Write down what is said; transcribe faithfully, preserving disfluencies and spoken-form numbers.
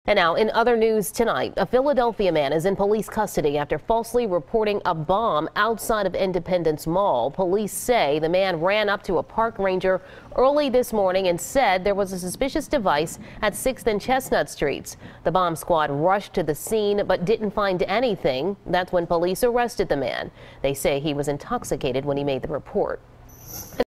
And now in other news tonight, a Philadelphia man is in police custody after falsely reporting a bomb outside of Independence Mall. Police say the man ran up to a park ranger early this morning and said there was a suspicious device at sixth and Chestnut Streets. The bomb squad rushed to the scene but didn't find anything. That's when police arrested the man. They say he was intoxicated when he made the report.